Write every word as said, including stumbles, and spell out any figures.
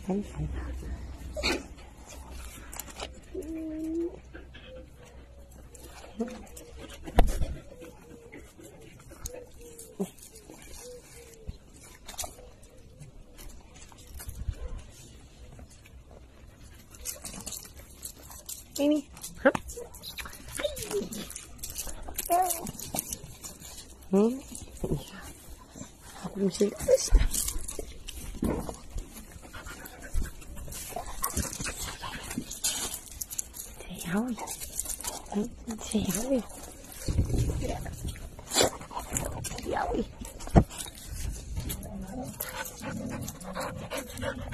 Thấy không? Mimi. Hả? Ừ. Aku mesti Dẻo Dẻo Dẻo